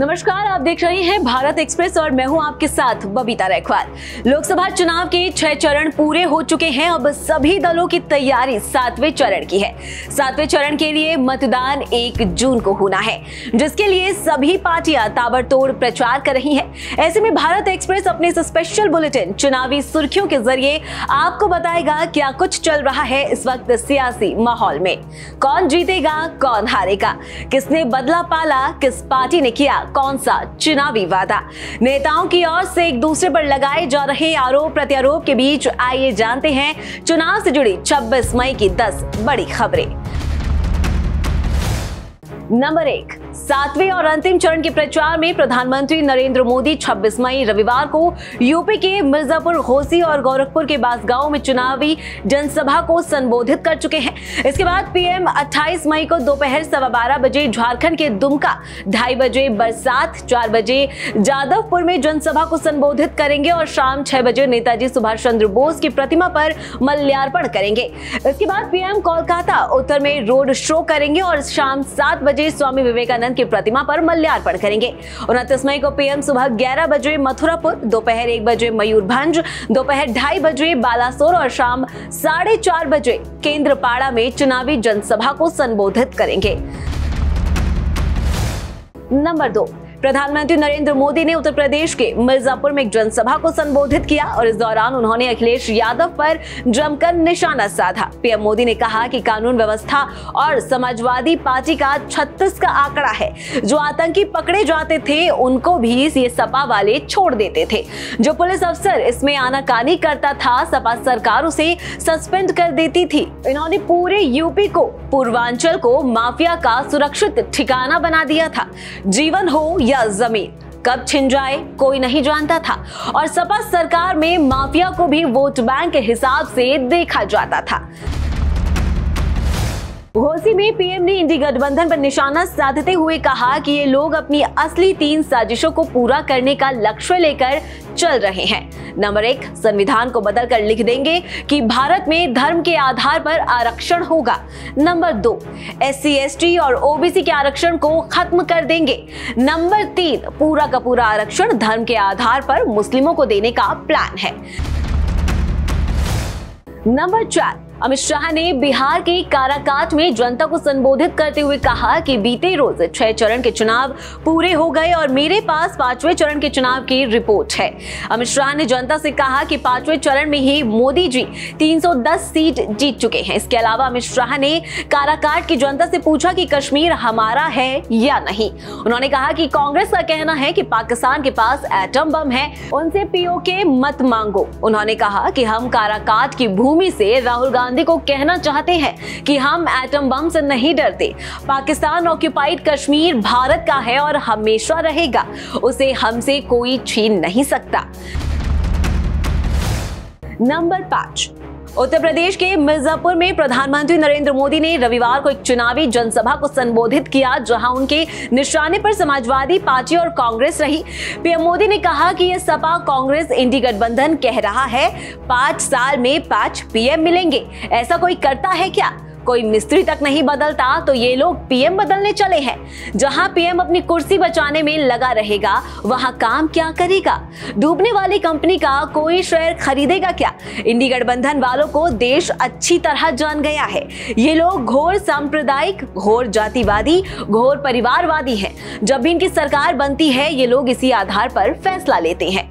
नमस्कार, आप देख रहे हैं भारत एक्सप्रेस और मैं हूं आपके साथ बबीता रैखवार। लोकसभा चुनाव के 6 चरण पूरे हो चुके हैं। अब सभी दलों की तैयारी 7वें चरण की है। 7वें चरण के लिए मतदान 1 जून को होना है, जिसके लिए सभी पार्टियां ताबड़तोड़ प्रचार कर रही हैं। ऐसे में भारत एक्सप्रेस अपने इस स्पेशल बुलेटिन चुनावी सुर्खियों के जरिए आपको बताएगा क्या कुछ चल रहा है इस वक्त सियासी माहौल में। कौन जीतेगा, कौन हारेगा, किसने बदला पाला, किस पार्टी ने किया कौन सा चुनावी वादा। नेताओं की ओर से एक दूसरे पर लगाए जा रहे आरोप प्रत्यारोप के बीच आइए जानते हैं चुनाव से जुड़ी 26 मई की 10 बड़ी खबरें। नंबर 1, 7वें और अंतिम चरण के प्रचार में प्रधानमंत्री नरेंद्र मोदी 26 मई रविवार को यूपी के मिर्जापुर, घोसी और गोरखपुर के बांसगांव में चुनावी जनसभा को संबोधित कर चुके हैं। इसके बाद पीएम 28 मई को दोपहर 12:15 बजे झारखंड के दुमका, 2:30 बजे बरसात, 4 बजे जादवपुर में जनसभा को संबोधित करेंगे और शाम 6 बजे नेताजी सुभाष चंद्र बोस की प्रतिमा पर माल्यार्पण करेंगे। इसके बाद पीएम कोलकाता उत्तर में रोड शो करेंगे और शाम 7 बजे स्वामी विवेकानंद की प्रतिमा पर माल्यार्पण करेंगे। 29 मई को पीएम सुबह 11 बजे मथुरापुर, दोपहर 1 बजे मयूरभंज, दोपहर 2:30 बजे बालासोर और शाम 4:30 बजे केंद्रपाड़ा में चुनावी जनसभा को संबोधित करेंगे। नंबर 2, प्रधानमंत्री नरेंद्र मोदी ने उत्तर प्रदेश के मिर्जापुर में एक जनसभा को संबोधित किया और इस दौरान उन्होंने अखिलेश यादव पर जमकर निशाना साधा। पीएम मोदी ने कहा कि कानून व्यवस्था और समाजवादी पार्टी का 36 का आंकड़ा है। जो आतंकी पकड़े जाते थे उनको भी ये सपा वाले छोड़ देते थे। जो पुलिस अफसर इसमें आनाकानी करता था, सपा सरकार उसे सस्पेंड कर देती थी। इन्होंने पूरे यूपी को, पूर्वांचल को माफिया का सुरक्षित ठिकाना बना दिया था। जीवन हो या जमीन, कब छिन जाए कोई नहीं जानता था और सपा सरकार में माफिया को भी वोट बैंक के हिसाब से देखा जाता था। घोसी में पीएम ने इंडी गठबंधन पर निशाना साधते हुए कहा कि ये लोग अपनी असली 3 साजिशों को पूरा करने का लक्ष्य लेकर चल रहे हैं। नंबर 1, संविधान को बदलकर लिख देंगे कि भारत में धर्म के आधार पर आरक्षण होगा। नंबर 2, SC, ST और OBC के आरक्षण को खत्म कर देंगे। नंबर 3, पूरा का पूरा आरक्षण धर्म के आधार पर मुस्लिमों को देने का प्लान है। नंबर 4, अमित शाह ने बिहार के काराकाट में जनता को संबोधित करते हुए कहा कि बीते रोज 6 चरण के चुनाव पूरे हो गए और मेरे पास 5वें चरण के चुनाव की रिपोर्ट है। अमित शाह ने जनता से कहा कि 5वें चरण में ही मोदी जी 310 सीट जीत चुके हैं। इसके अलावा अमित शाह ने काराकाट की जनता से पूछा कि कश्मीर हमारा है या नहीं। उन्होंने कहा कि कांग्रेस का कहना है कि पाकिस्तान के पास एटम बम है, उनसे POK मत मांगो। उन्होंने कहा कि हम काराकाट की भूमि से राहुल गांधी को कहना चाहते हैं कि हम एटम बम से नहीं डरते। पाकिस्तान ऑक्युपाइड कश्मीर भारत का है और हमेशा रहेगा, उसे हमसे कोई छीन नहीं सकता। नंबर 5, उत्तर प्रदेश के मिर्जापुर में प्रधानमंत्री नरेंद्र मोदी ने रविवार को एक चुनावी जनसभा को संबोधित किया, जहां उनके निशाने पर समाजवादी पार्टी और कांग्रेस रही। पीएम मोदी ने कहा कि यह सपा कांग्रेस इंडी गठबंधन कह रहा है 5 साल में 5 PM मिलेंगे। ऐसा कोई करता है क्या? कोई मिस्त्री तक नहीं बदलता तो ये लोग PM बदलने चले हैं। जहां PM अपनी कुर्सी बचाने में लगा रहेगा, वहां काम क्या करेगा? डूबने वाली कंपनी का कोई शेयर खरीदेगा क्या? इंडी गठबंधन वालों को देश अच्छी तरह जान गया है। ये लोग घोर सांप्रदायिक, घोर जातिवादी, घोर परिवारवादी हैं। जब भी इनकी सरकार बनती है, ये लोग इसी आधार पर फैसला लेते हैं।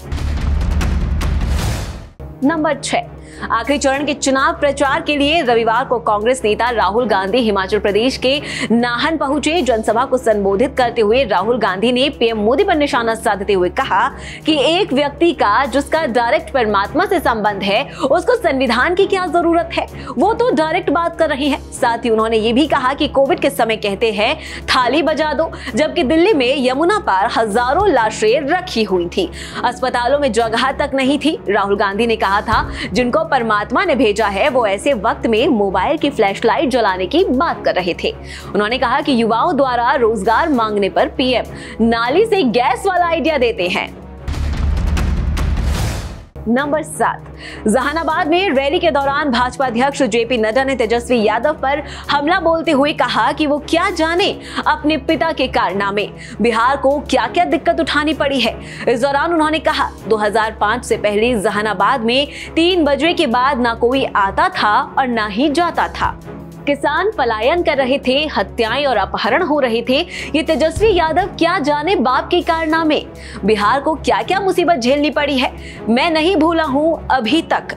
नंबर 6, आखिरी चरण के चुनाव प्रचार के लिए रविवार को कांग्रेस नेता राहुल गांधी हिमाचल प्रदेश के नाहन पहुंचे। जनसभा को संबोधित करते हुए राहुल गांधी ने पीएम मोदी पर निशाना साधते हुए कहा कि एक व्यक्ति का जिसका डायरेक्ट परमात्मा से संबंध है, उसको संविधान की क्या जरूरत है? वो तो डायरेक्ट बात कर रहे हैं। साथ ही उन्होंने ये भी कहा कि कोविड के समय कहते हैं थाली बजा दो, जबकि दिल्ली में यमुना पर हजारों लाशें रखी हुई थी, अस्पतालों में जगह तक नहीं थी। राहुल गांधी ने कहा था जिनको परमात्मा ने भेजा है वो ऐसे वक्त में मोबाइल की फ्लैशलाइट जलाने की बात कर रहे थे। उन्होंने कहा कि युवाओं द्वारा रोजगार मांगने पर पीएम नाली से गैस वाला आइडिया देते हैं। नंबर 7, जहानाबाद में रैली के दौरान भाजपा अध्यक्ष जेपी नड्डा ने तेजस्वी यादव पर हमला बोलते हुए कहा कि वो क्या जाने अपने पिता के कारनामे, बिहार को क्या क्या दिक्कत उठानी पड़ी है। इस दौरान उन्होंने कहा 2005 से पहले जहानाबाद में 3 बजे के बाद ना कोई आता था और ना ही जाता था। किसान पलायन कर रहे थे, हत्याएं और अपहरण हो रहे थे। ये तेजस्वी यादव क्या जाने बाप के कारनामे, बिहार को क्या क्या मुसीबत झेलनी पड़ी है, मैं नहीं भूला हूं अभी तक।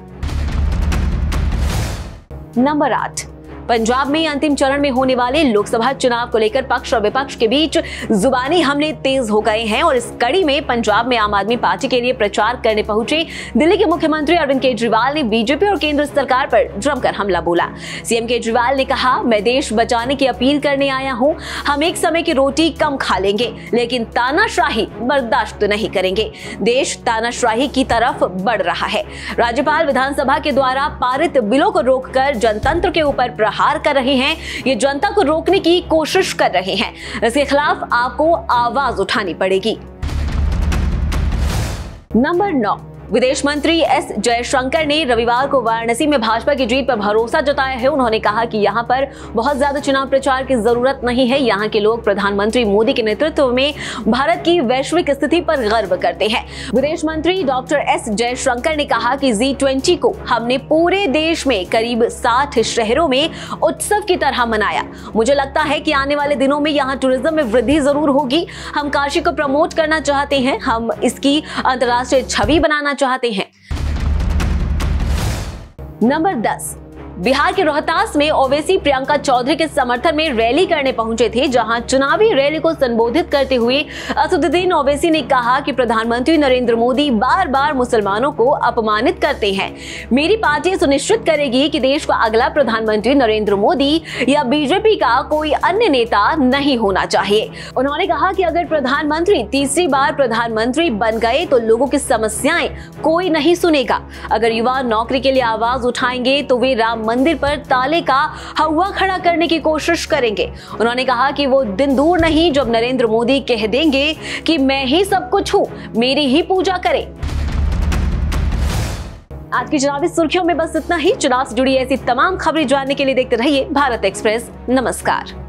नंबर 8, पंजाब में अंतिम चरण में होने वाले लोकसभा चुनाव को लेकर पक्ष और विपक्ष के बीच जुबानी हमले तेज हो गए हैं और इस कड़ी में पंजाब में आम आदमी पार्टी के लिए प्रचार करने पहुंचे दिल्ली के मुख्यमंत्री अरविंद केजरीवाल ने बीजेपी और केंद्र सरकार पर जमकर हमला बोला। सीएम केजरीवाल ने कहा, मैं देश बचाने की अपील करने आया हूं। हम एक समय की रोटी कम खा लेंगे, लेकिन तानाशाही बर्दाश्त नहीं करेंगे। देश तानाशाही की तरफ बढ़ रहा है। राज्यपाल विधानसभा के द्वारा पारित बिलों को रोककर जनतंत्र के ऊपर हार कर रहे हैं। ये जनता को रोकने की कोशिश कर रहे हैं। इसके खिलाफ आपको आवाज उठानी पड़ेगी। नंबर 9, विदेश मंत्री एस जयशंकर ने रविवार को वाराणसी में भाजपा की जीत पर भरोसा जताया है। उन्होंने कहा कि यहां पर बहुत ज्यादा चुनाव प्रचार की जरूरत नहीं है। यहां के लोग प्रधानमंत्री मोदी के नेतृत्व में भारत की वैश्विक स्थिति पर गर्व करते हैं। विदेश मंत्री डॉक्टर एस जयशंकर ने कहा कि G20 को हमने पूरे देश में करीब 60 शहरों में उत्सव की तरह मनाया। मुझे लगता है कि आने वाले दिनों में यहाँ टूरिज्म में वृद्धि जरूर होगी। हम काशी को प्रमोट करना चाहते हैं, हम इसकी अंतर्राष्ट्रीय छवि बनाना चाहते हैं। नंबर 10, बिहार के रोहतास में ओवैसी प्रियंका चौधरी के समर्थन में रैली करने पहुंचे थे, जहां चुनावी रैली को संबोधित करते हुए असदुद्दीन ओवैसी ने कहा कि प्रधानमंत्री नरेंद्र मोदी बार बार मुसलमानों को अपमानित करते हैं। मेरी पार्टी सुनिश्चित करेगी कि देश का अगला प्रधानमंत्री नरेंद्र मोदी या बीजेपी का कोई अन्य नेता नहीं होना चाहिए। उन्होंने कहा कि अगर प्रधानमंत्री तीसरी बार प्रधानमंत्री बन गए तो लोगों की समस्याएं कोई नहीं सुनेगा। अगर युवा नौकरी के लिए आवाज उठाएंगे तो वे राम मंदिर पर ताले का हवा खड़ा करने की कोशिश करेंगे। उन्होंने कहा कि वो दिन दूर नहीं जब नरेंद्र मोदी कह देंगे कि मैं ही सब कुछ हूं, मेरी ही पूजा करें। आज की चुनावी सुर्खियों में बस इतना ही। चुनाव से जुड़ी ऐसी तमाम खबरें जानने के लिए देखते रहिए भारत एक्सप्रेस। नमस्कार।